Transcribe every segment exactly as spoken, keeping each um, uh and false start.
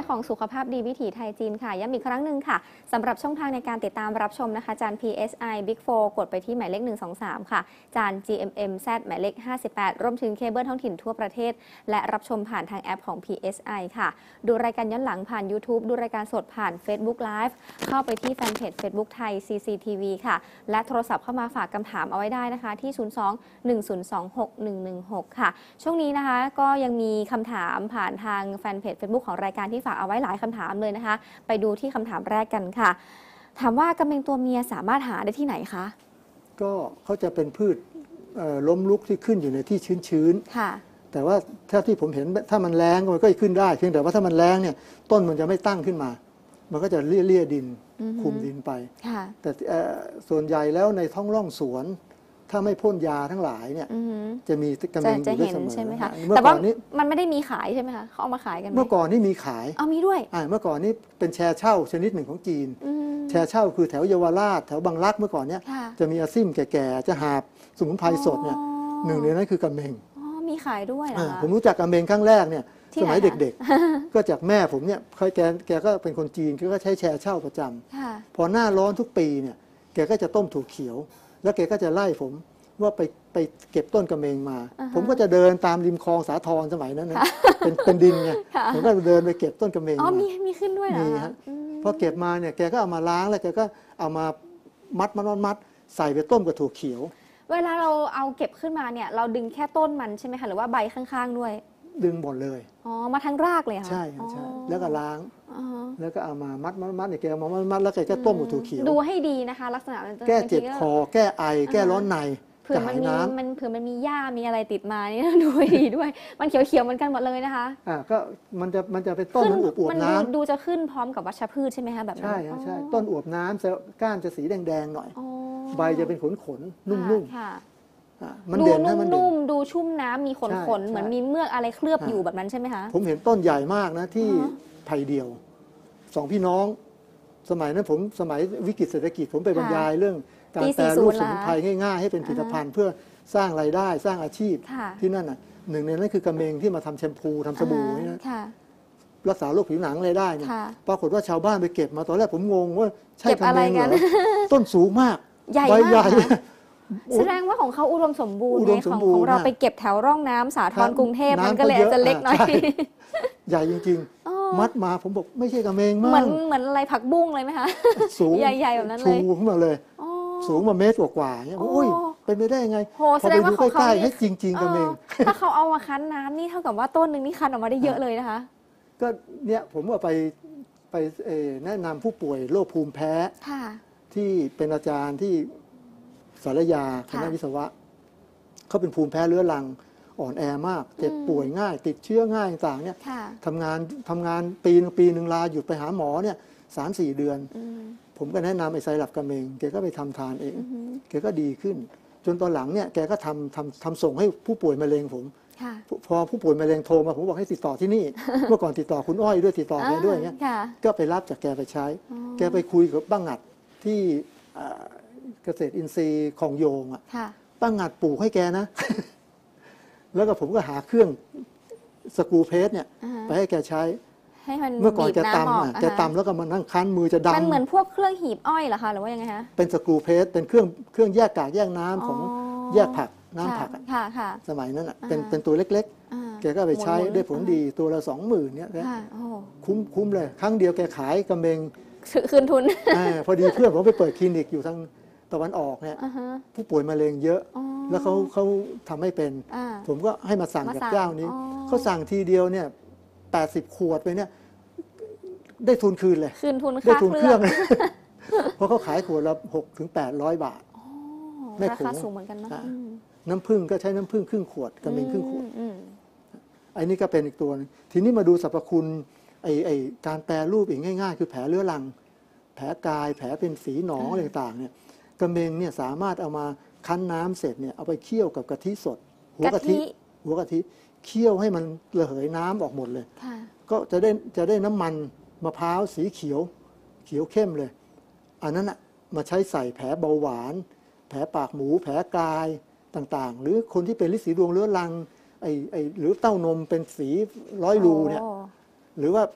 ของสุขภาพดีวิถีไทยจีนค่ะย้ำอีกครั้งหนึ่งค่ะสำหรับช่องทางในการติดตามรับชมนะคะจาน พี เอส ไอ Big โฟร์ กดไปที่หมายเลขหนึ่ง สอง สามค่ะจาน จี เอ็ม เอ็ม แซด หมายเลขห้าสิบแปดรวมถึงเคเบิลท้องถิ่นทั่วประเทศและรับชมผ่านทางแอปของ พี เอส ไอ ค่ะดูรายการย้อนหลังผ่าน YouTube ดูรายการสดผ่าน Facebook Live เข้าไปที่แฟนเพจ Facebook ไทย ซี ซี ที วี ค่ะและโทรศัพท์เข้ามาฝากคำถามเอาไว้ได้นะคะที่ศูนย์ สอง หนึ่ง ศูนย์ สอง หก หนึ่ง หนึ่ง หกค่ะช่วงนี้นะคะก็ยังมีคำถามผ่านทางแฟนเพจ Facebook ของรายการที่ฝากเอาไว้หลายคำถามเลยนะคะไปดูที่คำถามแรกกันค่ะถามว่ากระเมงตัวเมียสามารถหาได้ที่ไหนคะก็เขาจะเป็นพืชล้มลุกที่ขึ้นอยู่ในที่ชื้นๆค่ะแต่ว่าถ้าที่ผมเห็นถ้ามันแล้งมันก็ขึ้นได้เพียงแต่ว่าถ้ามันแล้งเนี่ยต้นมันจะไม่ตั้งขึ้นมามันก็จะเลี่ยดินคุมดินไปแต่ส่วนใหญ่แล้วในท้องร่องสวนถ้าไม่พ่นยาทั้งหลายเนี่ยจะมีกระเมงอยู่ด้วยเสมอใช่ไหมคะแต่ว่ามันไม่ได้มีขายใช่ไหมคะเขาเอามาขายกันเมื่อก่อนนี่มีขายเอามีด้วยเมื่อก่อนนี่เป็นแชร์เช่าชนิดหนึ่งของจีนแชร์เช่าคือแถวเยาวราชแถวบางรักเมื่อก่อนเนี่ยจะมีอาซิ่มแก่ๆจะหาบสมุนไพรสดเนี่ยหนึ่งในนั้นคือกระเมงมีขายด้วยนะคะผมรู้จักกระเมงครั้งแรกเนี่ยสมัยเด็กๆก็จากแม่ผมเนี่ยเคยแกแกก็เป็นคนจีนแกก็ใช้แชร์เช่าประจำพอหน้าร้อนทุกปีเนี่ยแกก็จะต้มถั่วเขียวแล้วแกก็จะไล่ผมว่าไปไปเก็บต้นกระเมงมา uh-huh. ผมก็จะเดินตามริมคลองสาทรสมัยนั้นนะเป็นเป็นดินไงผมก็เดินไปเก็บต้นกระเมงอ๋อมีมีขึ้นด้วยเหรอมีฮะพอเก็บมาเนี่ยแกก็เอามาล้างแล้วแกก็เอามามัดมัดมัดใส่ไปต้มกับถั่วเขียวเวลาเราเอาเก็บขึ้นมาเนี่ยเราดึงแค่ต้นมันใช่ไหมคะหรือว่าใบข้างๆด้วยดึงหมดเลยอ๋อมาทั้งรากเลยค่ะใช่ใช่แล้วก็ล้างแล้วก็เอามามัดมัดมัดเนี่ยแกเอามามัดแล้วแกก็ต้มกับถั่วเขียวดูให้ดีนะคะลักษณะแก้เจ็บคอแก้ไอแก้ร้อนในเผื่อมันมีมันเผื่อมันมีหญ้ามีอะไรติดมานี่ดูให้ดีด้วยมันเขียวๆเหมือนกันหมดเลยนะคะอ่าก็มันจะมันจะเป็นต้นมันอวบๆน้ำดูจะขึ้นพร้อมกับวัชพืชใช่ไหมคะแบบนั้นใช่ใช่ต้นอวบน้ำก้านจะสีแดงๆหน่อยใบจะเป็นขนขนนุ่มๆมันเด่นนะมันนุ่มดูชุ่มน้ำมีขนขนเหมือนมีเมือกอะไรเคลือบอยู่แบบนั้นใช่ไหมคะผมเห็นต้นใหญ่มากนะที่ไผ่เดียวสองพี่น้องสมัยนั้นผมสมัยวิกฤตเศรษฐกิจผมไปบรรยายเรื่องการแปรรูปสมุนไพรง่ายๆให้เป็นผลิตภัณฑ์เพื่อสร้างรายได้สร้างอาชีพที่นั่นน่ะหนึ่งในนั้นคือกระเมงที่มาทำแชมพูทำสบู่นี่นะรักษาโรคผิวหนังอะไรได้เนี่ยปรากฏว่าชาวบ้านไปเก็บมาตอนแรกผมงงว่าใช่กระเมงเหรอต้นสูงมากใหญ่มากแสดงว่าของเขาอุดมสมบูรณ์ของของเราไปเก็บแถวร่องน้ำสาทรกรุงเทพมันก็เลยจะเล็กหน่อยใหญ่จริงๆมัดมาผมบอกไม่ใช่กระเมงมากเหมือนเหมือนอะไรผักบุ้งเลยไหมคะสูงใหญ่ๆแบบนั้นเลยชูขึ้นมาเลยสูงมาเมตรกว่าๆเนี่ยโอ้ยเป็นไปได้ยังไงพอไปดูใกล้ๆให้จริงๆกระเมงถ้าเขาเอามาคั้นน้ำนี่เท่ากับว่าต้นหนึ่งนี่คั้นออกมาได้เยอะเลยนะคะก็เนี่ยผมว่าไปไปแนะนำผู้ป่วยโรคภูมิแพ้ที่เป็นอาจารย์ที่สารยาคณะวิศวะเขาเป็นภูมิแพ้เรื้อรังอ่อนแอมากเจ็บป่วยง่ายติดเชื้อง่ายต่างๆเนี่ยทำงานทำงานปีนึงปีหนึ่งลาหยุดไปหาหมอเนี่ยสามสี่เดือนผมก็แนะนำไอ้ไซรัปกระเมงแกก็ไปทำทานเองแกก็ดีขึ้นจนตอนหลังเนี่ยแกก็ทำทำทำส่งให้ผู้ป่วยมะเร็งผมพอผู้ป่วยมะเร็งโทรมาผมบอกให้ติดต่อที่นี่เมื่อก่อนติดต่อคุณอ้อยด้วยติดต่อแกด้วยเนี่ยก็ไปรับจากแกไปใช้แกไปคุยกับบ้างงัดที่เกษตรอินทรีย์ของโยงอ่ะบ้างงัดปลูกให้แกนะแล้วก็ผมก็หาเครื่องสกรูเพสเนี่ยไปให้แกใช้เมื่อก่อนแกตำแกตำแล้วก็มันนั่งคั้นมือจะดำมันเหมือนพวกเครื่องหีบอ้อยเหรอคะหรือว่ายังไงคะเป็นสกรูเพสเป็นเครื่องเครื่องแยกกากแยกน้ำของแยกผักน้ำผักสมัยนั้นอ่ะเป็นเป็นตัวเล็กๆแกก็ไปใช้ได้ผลดีตัวละสองหมื่นเนี่ยคุ้มคุ้มเลยครั้งเดียวแกขายกระเมงคืนทุนพอดีเพื่อนผมไปเปิดคลินิกอยู่ทางตะวันออกเนี่ยผู้ป่วยมะเร็งเยอะแล้วเขาเขาทำไม่เป็นผมก็ให้มาสั่งกับเจ้านี้เขาสั่งทีเดียวเนี่ยแปดสิบขวดไปเนี่ยได้ทุนคืนเลยคืนทุนได้ทุนเครื่องเพราะเขาขายขวดละหกถึงแปดร้อยบาทไม่ราคาสูงเหมือนกันนะน้ำผึ้งก็ใช้น้ำผึ้งครึ่งขวดกระเมงครึ่งขวดไอ้นี่ก็เป็นอีกตัวนึงทีนี้มาดูสรรพคุณไอ้ไอ้การแปรรูปอีกง่ายๆคือแผลเรื้อรังแผลกายแผลเป็นฝีหนองอะไรต่างๆเนี่ยกระเมงเนี่ยสามารถเอามาคั้นน้ำเสร็จเนี่ยเอาไปเคี่ยวกับกะทิสดหัวกะทิหัวกะทิเคี่ยวให้มันระเหยน้ำออกหมดเลยก็จะได้จะได้น้ำมันมะพร้าวสีเขียวเขียวเข้มเลยอันนั้นอะมาใช้ใส่แผลเบาหวานแผลปากหมูแผลกายต่างๆหรือคนที่เป็นฤทธิ์สีดวงเรื้อรังไอ้ไอ้หรือเต้านมเป็นสีร้อยรูเนี่ยหรือว่า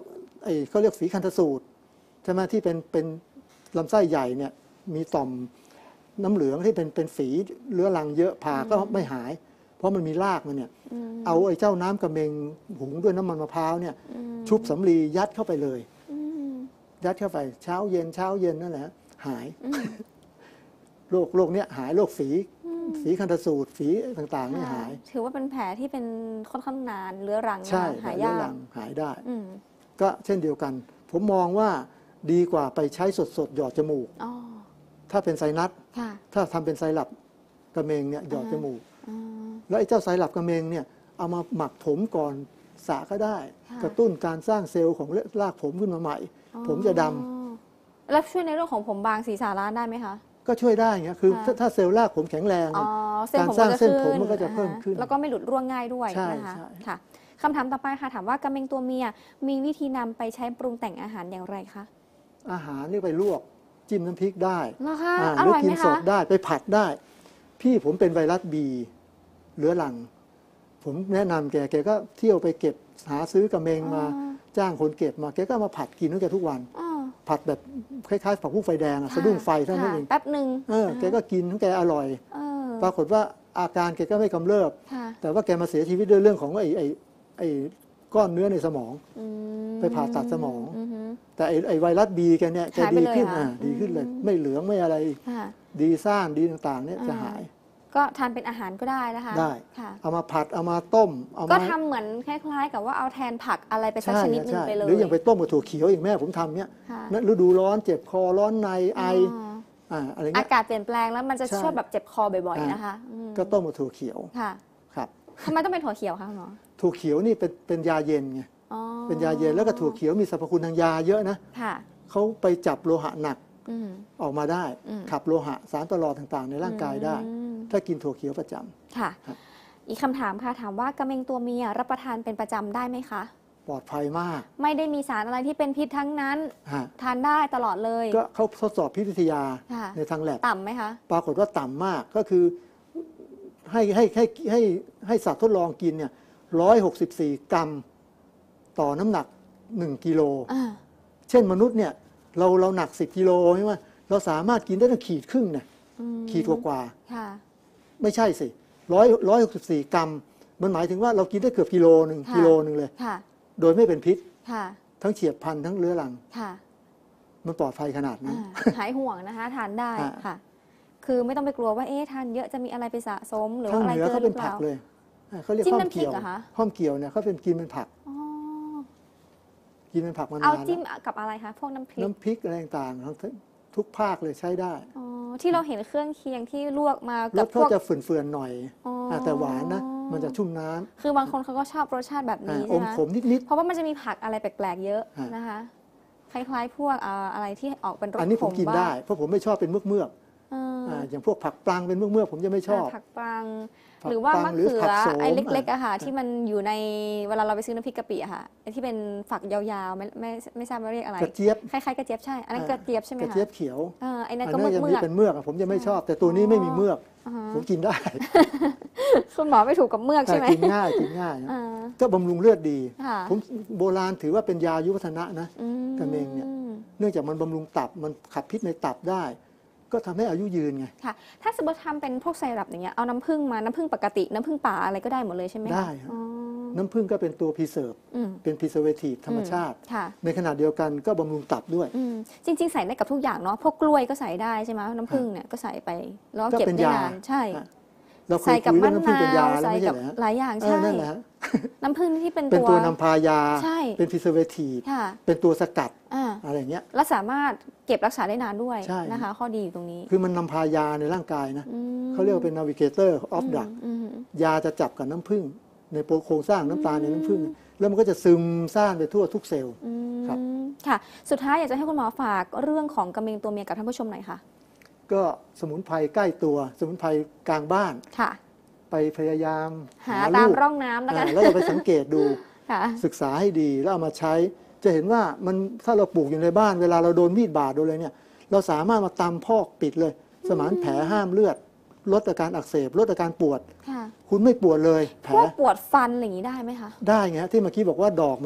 ไอ้เขาเรียกฝีคันธสูตรใช่ไหมที่เป็นเป็นลำไส้ใหญ่เนี่ยมีต่อมน้ำเหลืองที่เป็นเป็นฝีเรื้อรังเยอะผ่าก็ไม่หาย เพราะมันมีรากมันเนี่ยเอาไอ้เจ้าน้ำกระเมงหุงด้วยน้ำมันมะพร้าวเนี่ยชุบสำลียัดเข้าไปเลยยัดเข้าไปเช้าเย็นเช้าเย็นนั่นแหละหายโรคโรคเนี้ยหายโรคฝีฝีคันธสูตรฝีต่างๆนี่หายถือว่าเป็นแผลที่เป็นค่อนข้างนานเรื้อรังใช่หายยากหายได้ก็เช่นเดียวกันผมมองว่าดีกว่าไปใช้สดๆหยอดจมูกถ้าเป็นไซนัสถ้าทำเป็นไซรัปกระเมงเนี่ยหยอดจมูกแล้วไอ้เจ้าไซรัปกระเมงเนี่ยเอามาหมักผมก่อนสระก็ได้กระตุ้นการสร้างเซลล์ของรากผมขึ้นมาใหม่ผมจะดำแล้วช่วยในเรื่องของผมบางศีรษะล้านได้ไหมคะก็ช่วยได้เงี้ยคือถ้าเซลล์รากผมแข็งแรงการสร้างเส้นผมมันก็จะเพิ่มขึ้นแล้วก็ไม่หลุดร่วงง่ายด้วยนะคะค่ะคำถามต่อไปค่ะถามว่ากระเมงตัวเมียมีวิธีนำไปใช้ปรุงแต่งอาหารอย่างไรคะอาหารนี่ไปลวกจิ้มน้ำพริกได้หรือกินสดได้ไปผัดได้พี่ผมเป็นไวรัสบีเรื้อรังผมแนะนำแกแกก็เที่ยวไปเก็บหาซื้อกระเมงมาจ้างคนเก็บมาแกก็มาผัดกินด้วยแกทุกวันผัดแบบคล้ายๆผักบุ้งไฟแดงสะดุ้งไฟเท่านั้นเองแป๊บหนึ่งเออแกก็กินทั้งแกอร่อยปรากฏว่าอาการแกก็ไม่กำเริบแต่ว่าแกมาเสียชีวิตด้วยเรื่องของไอ้ไอ้ไอ้ก้อนเนื้อในสมองไปผ่าตัดสมองแต่ไอ้ไอ้ไวรัสบีแกเนี่ยแกดีขึ้นอ่ะดีขึ้นเลยไม่เหลืองไม่อะไรดีซ่านดีต่างๆเนี่ยจะหายก็ทานเป็นอาหารก็ได้นะคะได้เอามาผัดเอามาต้มก็ทำเหมือนคล้ายๆกับว่าเอาแทนผักอะไรไปสักชนิดนึงไปเลยหรืออย่างไปต้มกับถั่วเขียวอย่างแม่ผมทำเนี่ยฤดูร้อนเจ็บคอร้อนในไออะไรเงี้ยอากาศเปลี่ยนแปลงแล้วมันจะชอบแบบเจ็บคอบ่อยๆนะคะก็ต้มกับถั่วเขียวค่ะครับทำไมต้องเป็นถั่วเขียวคะคุณหมอถั่วเขียวนี่เป็นเป็นยาเย็นไงเป็นยาเย็นแล้วก็ถั่วเขียวมีสรรพคุณทางยาเยอะนะเขาไปจับโลหะหนักออกมาได้ขับโลหะสารประหลอดต่างๆในร่างกายได้ถ้ากินถั่วเขียวประจำค่ะอีกคำถามค่ะถามว่ากระเมงตัวเมียรับประทานเป็นประจำได้ไหมคะปลอดภัยมากไม่ได้มีสารอะไรที่เป็นพิษทั้งนั้นทานได้ตลอดเลยก็เขาทดสอบพิษวิทยาในทางแลบต่ำไหมคะปรากฏว่าต่ำมากก็คือให้ให้ให้ให้ให้สัตว์ทดลองกินเนี่ยร้อยหกสิบสี่กรัมต่อน้ำหนักหนึ่งกิโลเช่นมนุษย์เนี่ยเราเราหนักสิบกิโลใช่ไหมเราสามารถกินได้ตั้งขีดครึ่งเนี่ยขีดกว่าๆไม่ใช่สิร้อยร้อยหกสิบสี่กรัมมันหมายถึงว่าเรากินได้เกือบกิโลหนึ่งกิโลหนึ่งเลยโดยไม่เป็นพิษทั้งเฉียบพลันทั้งเรื้อรังมันปลอดภัยขนาดนั้นหายห่วงนะคะทานได้ค่ะคือไม่ต้องไปกลัวว่าเอ๊ะทานเยอะจะมีอะไรไปสะสมหรืออะไรเกินหรือเปล่าเขาเรียกข้อมเกี่ยวข้อมเกี่ยวเนี่ยเขาเป็นกินเป็นผักกินเป็นผักมานานเอาจิ้มกับอะไรคะพวกน้ำพริกน้ำพริกอะไรต่างๆทุกภาคเลยใช้ได้ที่เราเห็นเครื่องเคียงที่ลวกมากับพวกจะเฟื่อนๆหน่อยแต่หวานนะมันจะชุ่มน้ำคือบางคนเขาก็ชอบรสชาติแบบนี้ใช่ไหมอมขมนิดๆเพราะว่ามันจะมีผักอะไรแปลกๆเยอะนะคะคล้ายๆพวกอะไรที่ออกเป็นรสขมบ้างอันนี้ผมกินได้เพราะผมไม่ชอบเป็นเมือกๆอย่างพวกผักปลังเป็นเมือกๆผมจะไม่ชอบผักปลังหรือว่ามะเขือไอ้เล็กๆอะค่ะที่มันอยู่ในเวลาเราไปซื้อน้ำพริกกะปิอะค่ะไอ้ที่เป็นฝักยาวๆไม่ไม่ไม่ทราบว่าเรียกอะไรกระเจี๊ยบคล้ายๆกระเจี๊ยบใช่อันนั้นกระเจี๊ยบใช่ไหมคะกระเจี๊ยบเขียวไอ้นั่นก็เมือกเมือกเป็นเมือกผมจะไม่ชอบแต่ตัวนี้ไม่มีเมือกผมกินได้คุณหมอไม่ถูกกับเมือกใช่ไหมกินง่ายกินง่ายก็บำรุงเลือดดีผมโบราณถือว่าเป็นยายุวัฒนะนะกระเมงเนี่ยเนื่องจากมันบำรุงตับมันขับพิษในตับได้ก็ทำให้อายุยืนไงค่ะถ้าสมมติทำเป็นพวกไซรัปอย่างเงี้ยเอาน้ำผึ้งมาน้ำผึ้งปกติน้ำผึ้งป่าอะไรก็ได้หมดเลยใช่ไหมได้น้ำผึ้งก็เป็นตัวพรีเซิร์ฟเป็นพรีเซอร์เวทีฟธรรมชาติในขณะเดียวกันก็บำรุงตับด้วยจริงๆใส่ได้กับทุกอย่างเนาะพวกกล้วยก็ใส่ได้ใช่ไหมน้ำผึ้งเนี่ยก็ใส่ไปแล้วเก็บได้นานใช่ใส่กับมะนาวใส่กับหลายอย่างใช่น้ำผึ้งที่เป็นเป็นตัวนำพายาเป็นพรีเซอร์เวทีฟเป็นตัวสกัดอะไรเงี้ยและสามารถเก็บรักษาได้นานด้วยนะคะข้อดีอยู่ตรงนี้คือมันนำพายาในร่างกายนะเขาเรียกว่าเป็น navigator of drug ยาจะจับกับน้ำผึ้งในโครงสร้างน้ำตาลในน้ำผึ้งแล้วมันก็จะซึมซ่านไปทั่วทุกเซลล์ครับค่ะสุดท้ายอยากจะให้คุณหมอฝากเรื่องของกระเมงตัวเมียกับท่านผู้ชมหน่อยค่ะก็สมุนไพรใกล้ตัวสมุนไพรกลางบ้านค่ะไปพยายามหาตามร่องน้ำแล้วกันแล้วเราไปสังเกตดูศึกษาให้ดีแล้วเอามาใช้จะเห็นว่ามันถ้าเราปลูกอยู่ในบ้านเวลาเราโดนมีดบาดโดนอะไรเนี่ยเราสามารถมาตำพอกปิดเลยสมานแผลห้ามเลือดลดอาการอักเสบลดอาการปวดคุณไม่ปวดเลยแผลพวกปวดฟันอะไรอย่างนี้ได้ไหมคะได้ไงที่เมื่อกี้บอกว่าดอกมันเนี่ย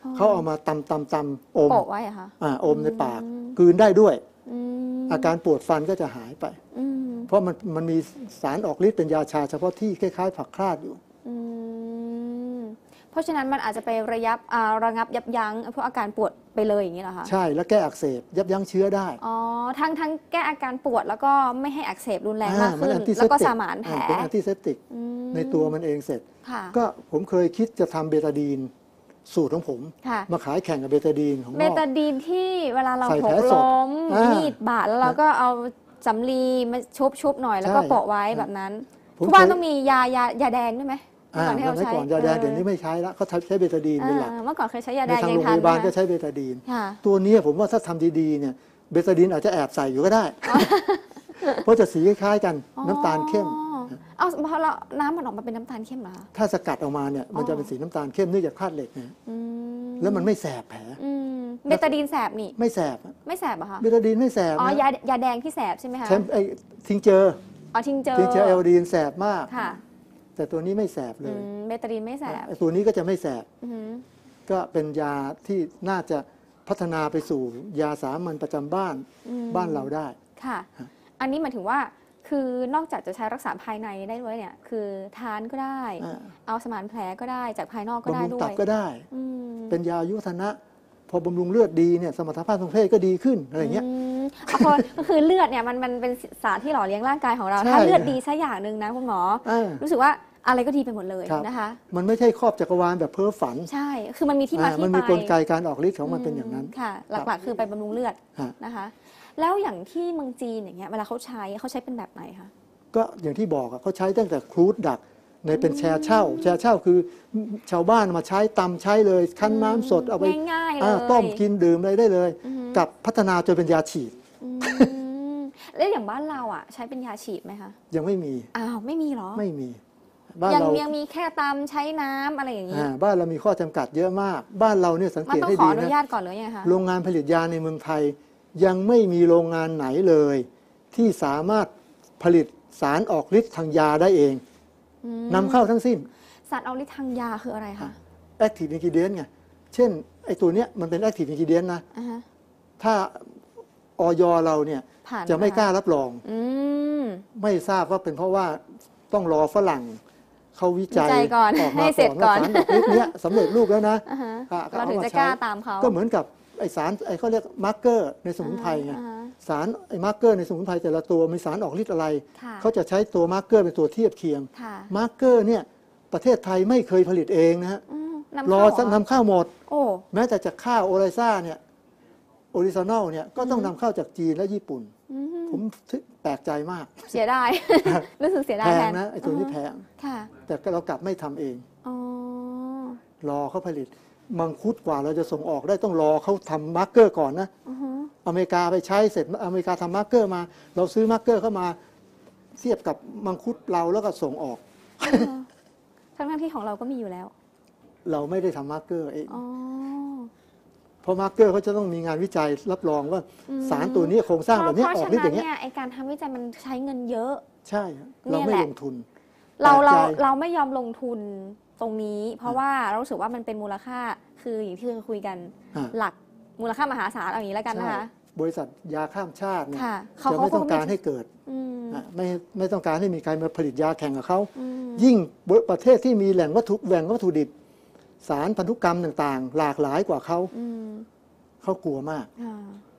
เขาเอามาตำตำตำอมโปะไว้เหรอคะอ่าอมในปากอืมกลืนได้ด้วยอืมอาการปวดฟันก็จะหายไปอืมเพราะมันมันมีสารออกฤทธิ์เป็นยาชาเฉพาะที่คล้ายๆผักคลาดอยู่อืมเพราะฉะนั้นมันอาจจะไประยับอ่าระงับยับยั้งพวกอาการปวดไปเลยอย่างนี้เหรอคะใช่แล้วแก้อักเสบยับยั้งเชื้อได้อ๋อทั้งทั้งแก้อาการปวดแล้วก็ไม่ให้อักเสบรุนแรงอ่มากขึ้นน antiseptic แล้วก็สมานแผลอ่เป็นแอนติเซปติกอืมในตัวมันเองเสร็จค่ะก็ผมเคยคิดจะทำเบตาดีนสูตรของผมค่ะมาขายแข่งกับเบตาดีนของนเบอกตาดีนที่เวลาเราใส่หแผลกสดล้มอ่ามีมีดบาดแล้วเราก็เอาสำลีมาชุบชุบหน่อยแล้วก็ใช่โปะไว้แบบนั้นผมทุกบ้านเคยต้องมียายายาแดงด้วยไหมอ่าก่อนที่เราเมื่อใช้ก่อนยาแดงเดี๋ยวนี้ไม่ใช้แล้วเขาใช้เบตาดีนเป็นหลักอ่าเมื่อก่อนเคยใช้ยาในแดงทางยัโรง งทัพนยาบาลไหมก็คะใช้เบตาดีนค่ะตัวนี้ผมว่าถ้าทำดีๆเนี่ยเบตาดีนอาจจะแอบใส่อยู่ก็ได้ เพราะจะสีคล้ายๆกันอ๋อน้ำตาลเข้มเอาพอเราน้ำมันออกมาเป็นน้ำตาลเข้มเหรอคะถ้าสกัดออกมาเนี่ยมันอ๋อจะเป็นสีน้ำตาลเข้มเนื่องจากธาตุเหล็กนะอืมแล้วมันไม่แสบแผลอืมเบตาดีนแสบนี่ไม่แสบอะไม่แสบเหรอคะเบตาดีนไม่แสบอ๋อนะยายาแดงที่แสบใช่ไหมคะใช้ไอ้ทิงเจออ๋อทิงเจอทิงเจอเอลดีนแสบมากค่ะแต่ตัวนี้ไม่แสบเลอืยมเบตาดีนไม่แสบไอ้ตัวนี้ก็จะไม่แสบอือหือก็เป็นยาที่น่าจะพัฒนาไปสู่ยาสามัญประจำบ้านอืมบ้านเราได้ค่ะฮะอันนี้หมายถึงว่า คือนอกจากจะใช้รักษาภายในได้ด้วยเนี่ย คือทานก็ได้อ่าเอาสมานแผลก็ได้ จากภายนอกก็ได้บำรุงด้วตับยก็ได้อืมเป็นยาอายุวัฒนะ พอบำรุงเลือดดีเนี่ยสมรรถภาพทางเพศก็ดีขึ้นอะไรเงี้ยมเอาพอก็คือเลือดเนี่ยมันมันเป็นสารที่หล่อเลี้ยงร่างกายของเราใช่ถ้าเลือดดีสักอย่างหนึ่งนะคุณหมออ่ารู้สึกว่าอะไรก็ดีไปหมดเลยครับนะคะมันไม่ใช่ครอบจักรวาลแบบเพ้อฝันใช่ คือมันมีที่มาอ่าที่มันไปมีกลไกการออกฤทธิ์ของมันเป็นอย่างนั้นค่ะ หลักๆ คือไปบำรุงเลือดฮะนะคะ แล้วอย่างที่เมืองจีนอย่างเงี้ยเวลาเขาใช้เขาใช้เป็นแบบไหนคะก็อย่างที่บอกอะเขาใช้ตั้งแต่ครูดดักในเป็นแชร์เช่า แชร์เช่าคือชาวบ้านมาใช้ตำใช้เลยคั้นน้ำสดเอาไปง่ายๆเลอ่าย ต้มกินดื่มอะไรได้เลยอือฮึกับพัฒนาจนเป็นยาฉีดอืมแล้วอย่างบ้านเราอ่ะ ใช้เป็นยาฉีดไหมคะยังไม่มีอ้าวไม่มีเหรอไม่มี บ้านยังเรายังมีแค่ตำใช้น้ำอะไรอย่างนี้อ่าบ้านเรามีข้อจำกัดเยอะมาก บ้านเราเนี่ยสังมันเกตต้องให้ขอดีอนุนะญาตก่อนหรือยังไงคะโรงงานผลิตยาในเมืองไทย ยังไม่มีโรงงานไหนเลย ที่สามารถผลิตสารออกฤทธิ์ทางยาได้เองอืมนำเข้าทั้งสิ้นสารเอาฤทธิ์ทางยาคืออะไรคะ active ingredient ไงเช่นไอ้ตัวเนี้ยมันเป็น active ingredient นะอ่าฮะถ้าออยเราเนี่ยผ่านจะไม่หกล้ารับรองอืมไม่ทราบว่าเป็นเพราะว่าต้องรอฝรั่งเขาวิจัยวิจัยก่อนออกให้มาเสร็จก่อนว่าก่อนสารดอกฤทธิ์เนี้ยสำเร็จรูปแล้วนะอ่าฮะอ่ะเราถึงอมจะใช้กล้าตามเขาก็เหมือนกับไอสารไอเขาเรียกมาร์กเกอร์ในสมุนไพรไงอ่าฮะสารไอมาร์กเกอร์ในสมุนไพรแต่ละตัวมีสารออกฤทธิ์อะไรค่ะเขาจะใช้ตัวมาร์กเกอร์เป็นตัวเทียบเคียงค่ะมาร์กเกอร์เนี่ยประเทศไทยไม่เคยผลิตเองนะฮะอืมนำรอเข้าเหรอนำเข้าหมดโอ้แม้แต่จากข้าวโอไรซ่าเนี่ยออริจินอลเนี่ยก็ต้องนำเข้าจากจีนและญี่ปุ่นอืมผมแปลกใจมากเสียดาย รู้สึกเสียดายแพแทงนนะไอ้ตัวนี้แพงค่ะแต่เรากลับไม่ทำเองอ๋อรอเขาผลิต มังคุดกว่าเราจะส่งออกได้ต้องรอเขาทำมาร์กเกอร์ก่อนนะอือฮึอเมริกาไปใช้เสร็จอเมริกาทำมาร์กเกอร์มา เราซื้อมาร์กเกอร์เข้ามาเทียบกับมังคุดเราแล้วก็ส่งออกทั้งทั้งๆที่ของเราก็มีอยู่แล้วเราไม่ได้ทำมาร์กเกอร์เองอ๋อเพราะมาร์กเกอร์เขาจะต้องมีงานวิจัยรับรองว่าอืมสารตัวนี้โครงสร้างแบบนี้เพราะออกฉะฤทธิ์อนั้นย่างเงี้ยเนี่ยไอการทำวิจัยมันใช้เงินเยอะใช่เราเนี่ยไม่แหละลงทุนเราแปลเรากใจเราไม่ยอมลงทุนตรงนี้ เพราะว่าเรารู้สึกว่ามันเป็นมูลค่าคืออย่างที่เคยคุยกันอ่ะหลักมูลค่ามหาศาลเอาอย่างนี้แล้วกันนะคะใช่บริษัทยาข้ามชาติเนี่ยค่ะเขาจะเขาไม่ต้องเขาการให้เกิดอืมอ่ะไม่ไม่ต้องการให้มีใครมาผลิตยาแข่งกับเขาอืมยิ่งประเทศที่มีแหล่งวัตถุแหล่งวัตถุดิบ สารพันธุกรรมต่างๆ หลากหลายกว่าเขาอืมเขากลัวมากอ่า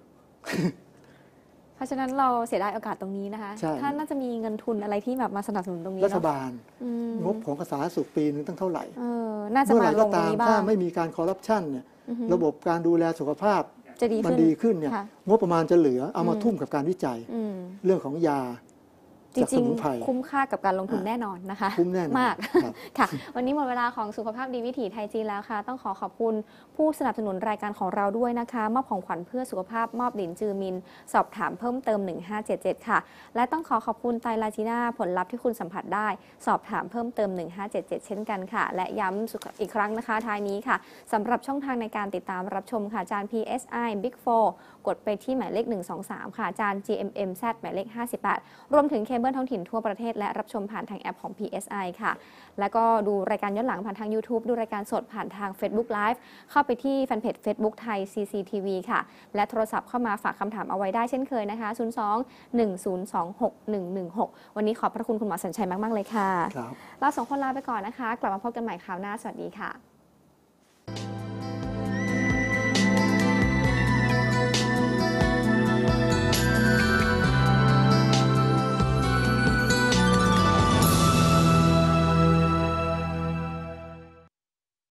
เพราะฉะนั้นเราเสียดายโอกาสตรงนี้นะคะใช่ถ้าน่าจะมีเงินทุนอะไรที่แบบมาสนับสนุนตรงนี้รัฐเนาะบาลอืมงบของกระทรวงสาธารณสุขปีนึงตั้งเท่าไหร่เออน่าจะเมื่อไหมาร่ลก็งตรงตามนี้บ้าถ้าง ไม่มีการคอร์รัปชันเนี่ยอือฮึระบบการดูแลสุขภาพจะดีมันขึ้นดีขึ้นเนี่ยค่ะงบประมาณจะเหลือเอามาอืมทุ่มกับการวิจัยอืมเรื่องของยาจจากริสงมุนไพรๆ คุ้มค่ากับการลงทุนอ่ะแน่นอนนะคะคุ้มแน่นอนมากครับค่ะ วันนี้หมดเวลาของสุขภาพดีวิถีไทยจีนแล้วค่ะ ต้องขอขอบคุณผู้สนับสนุนรายการของเราด้วยนะคะ มอบของขวัญเพื่อสุขภาพมอบหลินจือมิน สอบถามเพิ่มเติม หนึ่งห้าเจ็ดเจ็ด ค่ะ และต้องขอขอบคุณไตรลาจีน่าผลลัพธ์ที่คุณสัมผัสได้ สอบถามเพิ่มเติม หนึ่งห้าเจ็ดเจ็ด เช่นกันค่ะ และย้ำอีกครั้งนะคะท้ายนี้ค่ะสำหรับช่องทางในการติดตามรับชมค่ะจาน พี เอส ไอ Big โฟร์กดไปที่หมายเลขหนึ่งสองสามค่ะจาน จี เอ็ม เอ็ม แซด หมายเลขห้าสิบแปดรวมถึงเคเบิลท้องถิ่นทั่วประเทศและรับชมผ่านทางแอปของ พี เอส ไอ ค่ะแล้วก็ดูรายการย้อนหลังผ่านทาง YouTube ดูรายการสดผ่านทาง Facebook Live เข้าไปที่แฟนเพจ Facebook ไทย ซี ซี ที วี ค่ะและโทรศัพท์เข้ามาฝากคำถามเอาไว้ได้เช่นเคยนะคะศูนย์ สอง หนึ่ง ศูนย์ สอง หก หนึ่ง หนึ่ง หกวันนี้ขอบพระคุณคุณหมอสัญชัยมากๆเลยค่ะเราสองคนลาไปก่อนนะคะกลับมาพบกันใหม่คราวหน้าสวัสดีค่ะ